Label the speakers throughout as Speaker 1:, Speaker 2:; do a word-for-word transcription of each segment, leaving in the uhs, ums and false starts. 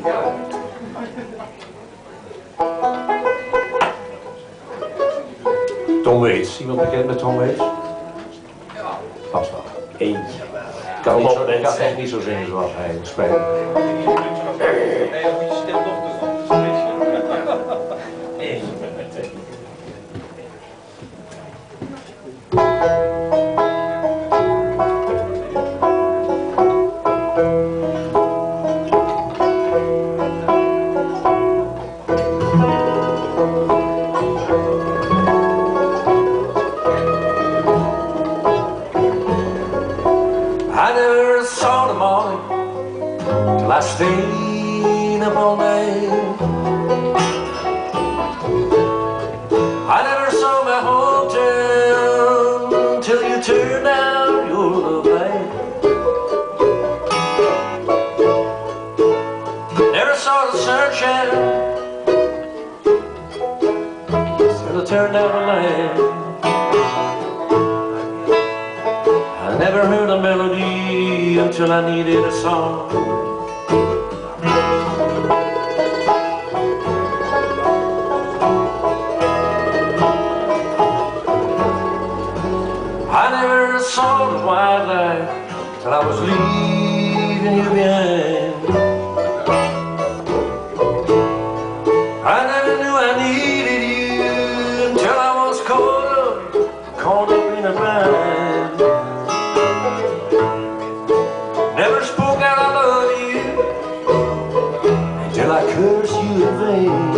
Speaker 1: Tom Waits, iemand bekend met Tom Waits?
Speaker 2: Ja.
Speaker 1: Vast wel. Eentje. Ik kan, niet zo, ik kan echt niet zo zingen zoals hij spreekt.
Speaker 2: Nee, dan moet je stem nog doen.
Speaker 1: I never saw the morning till I stayed up all night. I never saw my hometown till you turned down your love light. Never saw the sunshine till you turned down the light. I never heard a melody until I needed a song. I never saw the white light till I was leaving you behind. I never knew I needed you until I was caught up, caught up in a bind. Never spoke out I love you until I cursed you in vain.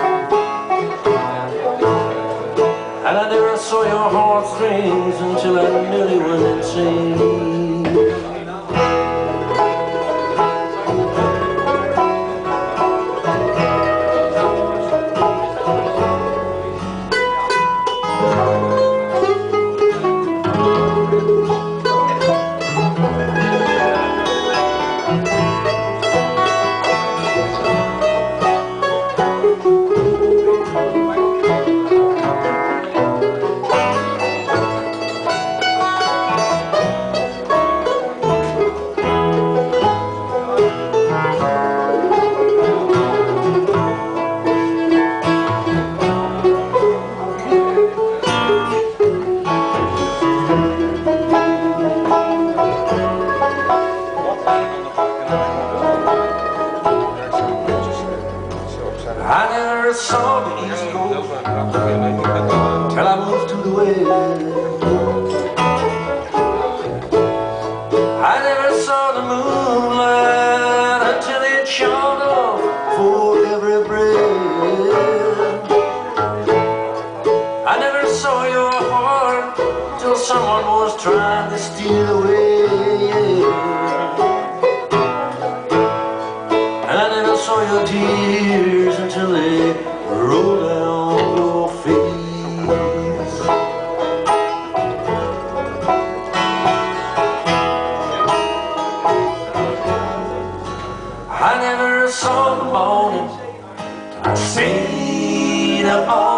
Speaker 1: And I never saw your heartstrings until I nearly went insane. I never saw the East Coast till I moved to the West. I never saw the moonlight until it shone off for every breath. I never saw your heart till someone was trying to steal away. And I never saw your tears until they rolled down your face. I never saw the morning I stayed up all